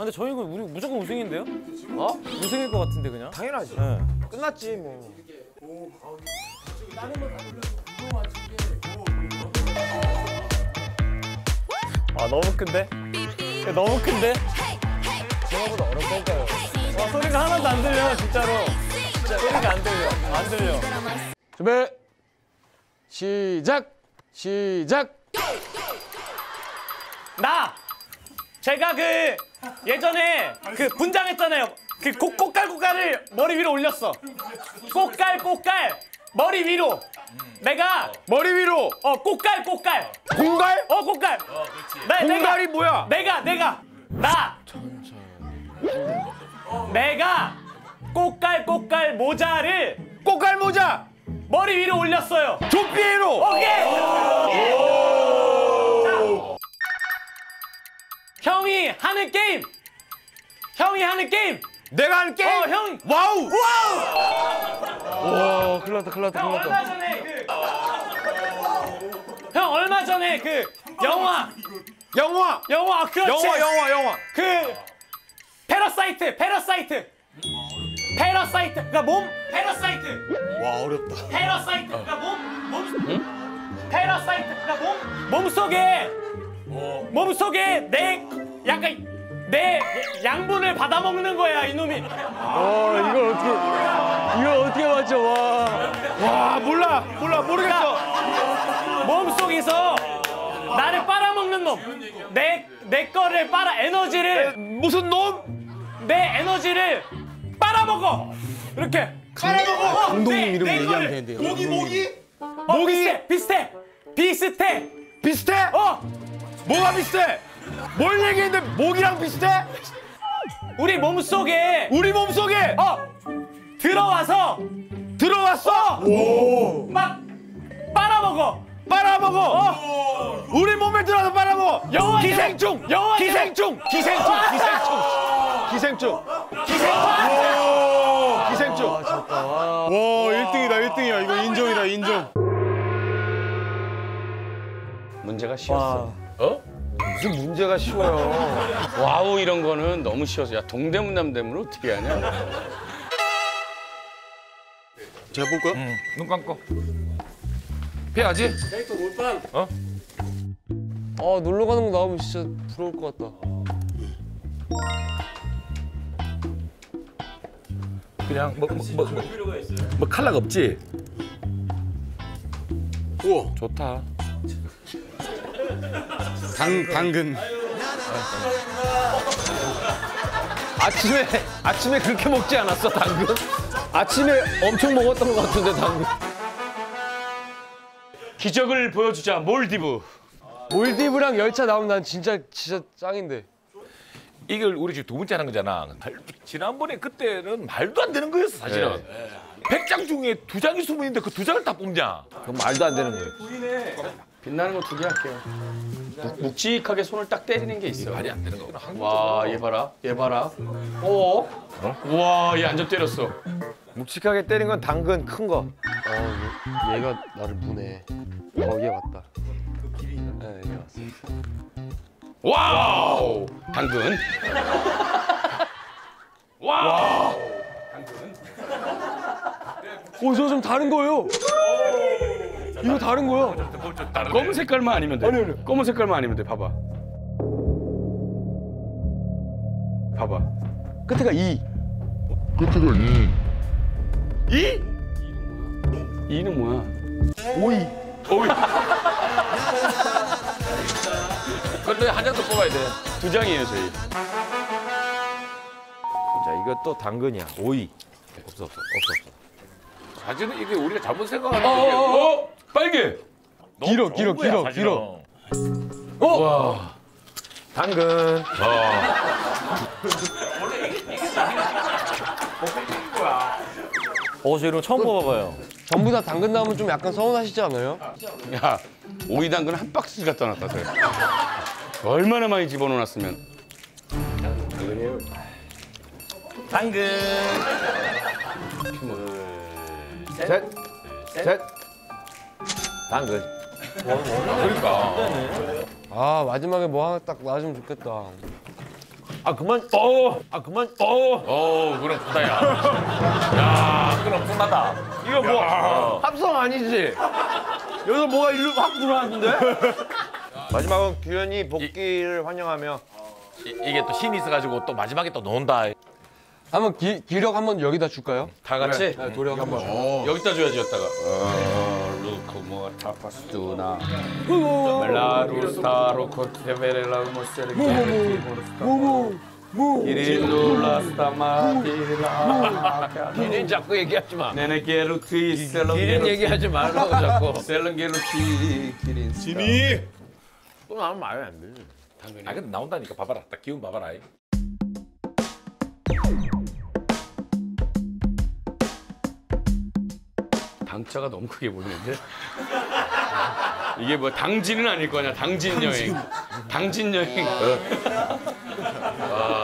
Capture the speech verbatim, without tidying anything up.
근데 저희 이거 우리 무조건 우승인데요? 어? 우승일 것 같은데 그냥? 당연하지. 네. 끝났지 뭐. 아 너무 큰데? 야, 너무 큰데? 생각보다 어렵다니까요. 와 소리가 하나도 안 들려 진짜로. 진짜 소리가 안 들려. 안 들려. 준비. 시작. 시작. 나! 제가 그 예전에 그 분장했잖아요. 그 꼭, 꽃갈꽃갈을 머리 위로 올렸어. 꽃갈 꽃갈 머리 위로. 내가 머리 위로. 어 꽃갈 꽃갈. 공갈? 어 꽃갈. 나, 공갈이 내가, 뭐야? 내가 내가 나. 내가 꽃갈 꽃갈 모자를 꽃갈 모자. 머리 위로 올렸어요. 조피에로. 오케이. 형이 하는 게임! 형이 하는 게임! 내가 하는 게임. 어, 형! 와우. 와우! 와, 큰일 났다, 큰일 났다, 형 큰일 났다. 얼마 전에 그... 형 얼마 전에 그 영화! 영화. 영화, 그렇지! 영화, 영화, 영화. 그... 패러사이트! 패러사이트! 패러사이트! 그니까 몸! 패러사이트! 와, 어렵다. 패러사이트! 그니까 몸! 몸... 응? 패러사이트! 그니까 몸! 몸속에 몸속에 내 약간 내 양분을 받아먹는 거야 이놈이. 와, 이걸 어떻게 이걸 어떻게 맞춰? 와. 와, 몰라. 몰라. 모르겠어. 몸속에서 나를 빨아먹는 놈. 내, 내 거를 빨아 에너지를 무슨 놈? 내 에너지를 빨아먹어. 이렇게 빨아먹어. 감독님 이름 내 얘기하면 거를. 되는데요. 모기 모기? 어, 모기? 비슷해 비슷해 비슷해. 비슷해? 어 뭐가 비슷해? 뭘 얘기했는데 목이랑 비슷해? 우리 몸속에 우리 몸속에 어 들어와서 들어왔어? 오. 막 빨아먹어. 빨아먹어. 어. 우리 몸에 들어와서 빨아먹어. 영화 기생충. 영화 기생충. 기생충. 기생충. 기생충. 기생충. 기생충. 와, 일 등이다, 일 등이야. 이거 인정이다, 인정. 문제가 쉬웠어. 어? 무슨 문제가 쉬워요. 와우 이런 거는 너무 쉬워서. 야 동대문 남대문을 어떻게 하냐? 제가 볼까요? 응, 눈 감고. 피하지? 캐릭터 몰빵. 어? 아, 놀러 가는 거 나오면 진짜 부러울 것 같다. 그냥 뭐 뭐 뭐 뭐, 뭐 칼락 없지? 우와. 좋다. 당, 당근. 아침에 아침에 그렇게 먹지 않았어 당근? 아침에 엄청 먹었던 것 같은데 당근. 기적을 보여주자 몰디브. 몰디브랑 열차 나오면 난 진짜 진짜 짱인데. 이걸 우리 지금 두 번째 하는 거잖아. 지난번에 그때는 말도 안 되는 거였어 사실은. 백 장 중에 두 장이 숨어있는데 그 두 장을 다 뽑냐? 그건 말도 안 되는 거예요. 빛나는 거 두 개 할게요. 묵- 묵직하게 손을 딱 때리는 게 있어. 말이 안 되는 거구나. 와, 얘 봐라. 얘 봐라. 어? 와, 얘 안접 때렸어. 묵직하게 때린 건 당근 큰 거. 어, 얘, 얘가 나를 무네. 어, 얘 왔다. 네, 얘 왔어. 와우! 당근. 와우! 오, 저 좀 다른 거예요. 이거 다른 거야. 검은 색깔만 아니면 돼. 아니, 아니. 검은 색깔만 아니면 돼. 봐봐. 봐봐. 끝에가 이. 이? 이는 뭐야? 오이. 오이. 근데 한 장 더 뽑아야 돼. 두 장이에요, 저희. 자, 이것도 당근이야. 오이. 없어, 없어, 없어, 없어. 사실은 이게 우리가 잘못 생각하는 어, 게 어, 어, 빨개. 길어, 너무 길어, 좋은 거야, 길어, 사실은. 길어. 와. 당근. 어, 저 이런 거 처음 뽑아봐요. 전부 다 당근 나오면 좀 약간 서운하시지 않아요? 야, 오이 당근 한 박스 갖다 놨다, 돼. 얼마나 많이 집어넣어놨으면. 당근. 셋. 셋. 당근. 그러니까. 아, 마지막에 뭐 하나 딱 나와주면 좋겠다. 아 그만. 어, 아 그만. 어, 어, 그럼 크다, 야. 야, 그럼 엄청나다. 이거 뭐 어. 합성 아니지? 여기서 뭐가 일로 확 불어났는데? 마지막은 규현이 복귀를 환영하며 이, 이게 또 신이 있어가지고 또 마지막에 또 논다. 한번 기, 기력 한번 여기다 줄까요? 다 같이 네, 도력 한번. 여기다 줘야지 여기다가. 어, 루코모 타파스투나 멜라루스타 로코테베레라 모세르게 이리돌라스타마티라 기린 자꾸 얘기하지 마. 네네게루티 기린 셀렁게루티 얘기하지 말라고 자꾸. 셀렁게루티 기린 진이. 또 나면 말이 안 돼. 아, 근데 나온다니까 봐봐라. 딱 기운 봐봐라. 당자가 너무 크게 보이는데? 이게 뭐 당진은 아닐 거냐? 당진 여행. 당진 여행. 아,